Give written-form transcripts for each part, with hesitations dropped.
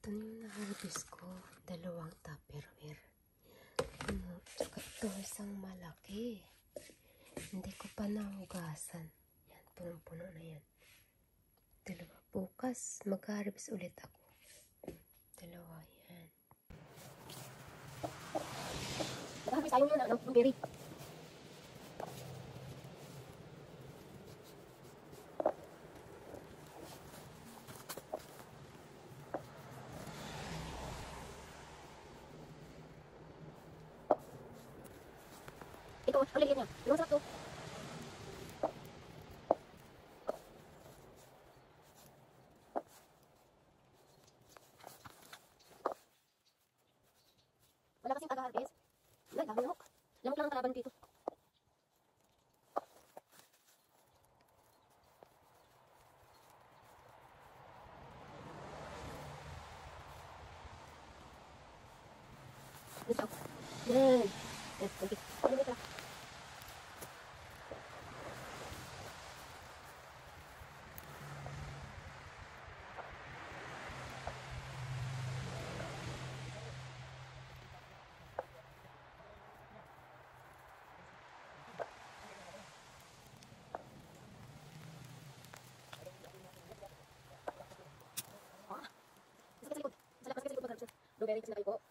Ito na yung na-harvest ko. 2 Tupperware. Tsaka ito isang malaki. Hindi ko pa nahugasan. Yan, punong-puno na yan. 2. Bukas, mag-harvest ulit ako. 2 yan. Mag-harvest tayo yun ng blueberry. Ito, ang liliit niya. Yung sarap to. Wala kasing taga-harvest. Wala, dami lamok. Lamok lang ang kalaban dito. Ito. Yan. Yan, okay. Ano ba ito? Masakit sa likod. Masakit sa likod mag-harvest. Blueberry, sinakay ko.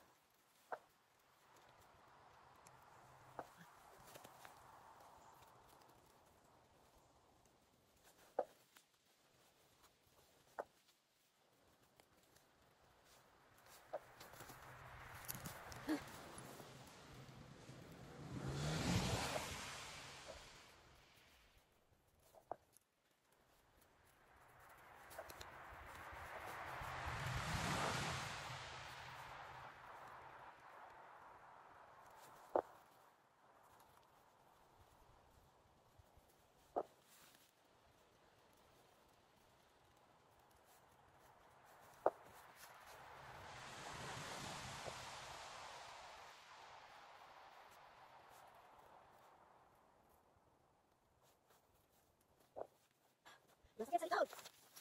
Masakit sa likod.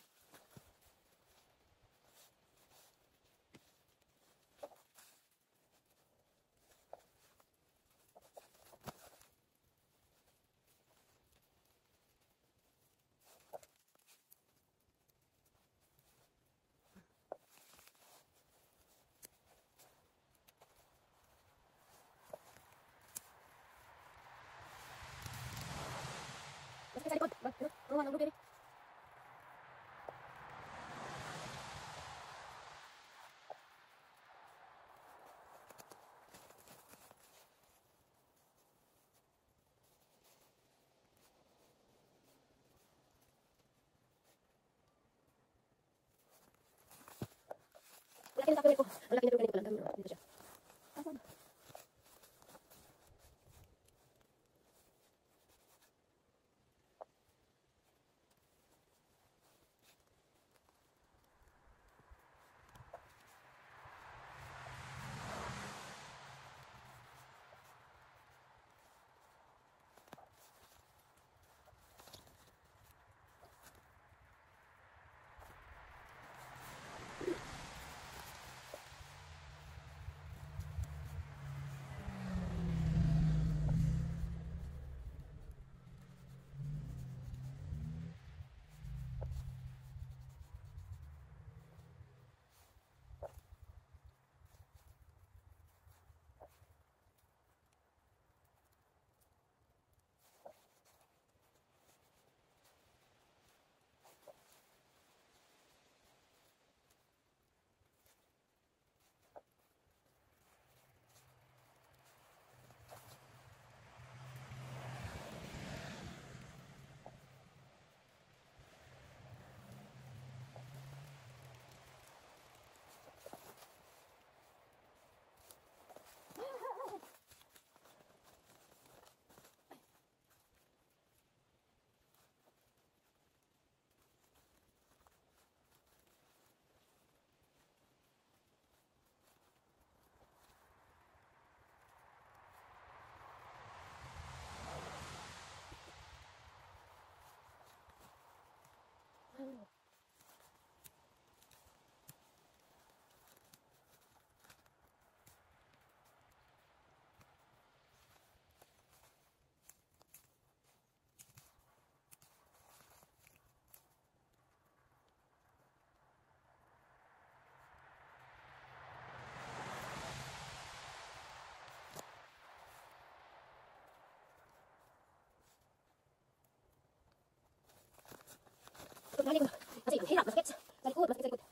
Masakit sa likod. Ano ng blueberry? Malaki na Tupperware ko. Malaki na blueberry ko lang. Dito siya. Asan? Ito, mali ko. Kasi ang hirap, masakit sa likod, masakit sa likod.